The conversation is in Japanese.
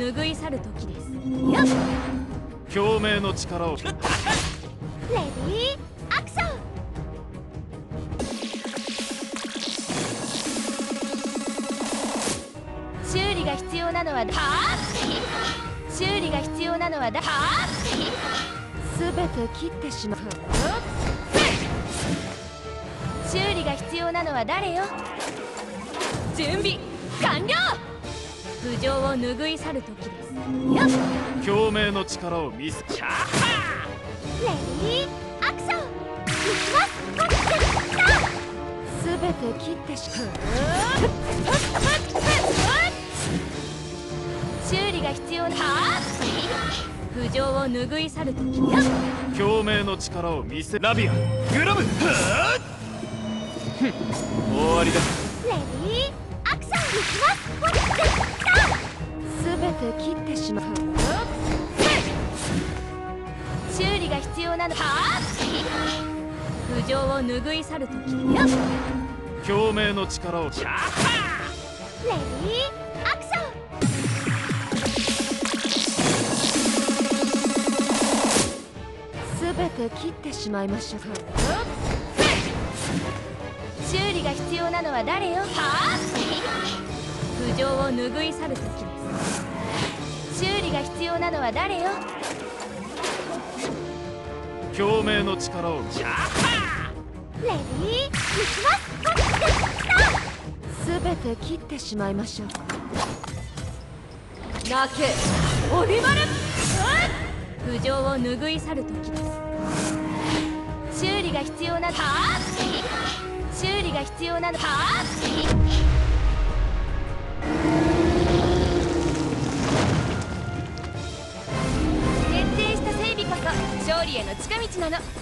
拭い去る時ですよっ。 共鳴の力を。 レディーアクション。修理が必要なのは修理が必要なのはすべて切ってしまう。修理が必要なのは誰よ。準備完了。浮上を拭い去る時ですよっ。 共鳴の力を見せ。 レディーアクション。いきます。すべて切ってしまう。修理が必要な浮上を拭い去る時よっ。 共鳴の力を見せ。ラビアグラム。終わりだ。 レディーアクション。いきます。すべて切ってしまう。修理が必要なの浮上を拭い去る時よっ。 共鳴の力を。 レディーアクション。すべて切ってしまいましょう。修理が必要なのは誰よ。浮上を拭い去る時です。修理が必要なのは誰よ。 共鳴の力を。 レディーいきます。すべて切ってしまいましょう。泣けオリバル。浮上を拭い去る時です。修理が必要なの修理が必要なの徹底した整備こそ勝利への近道なの。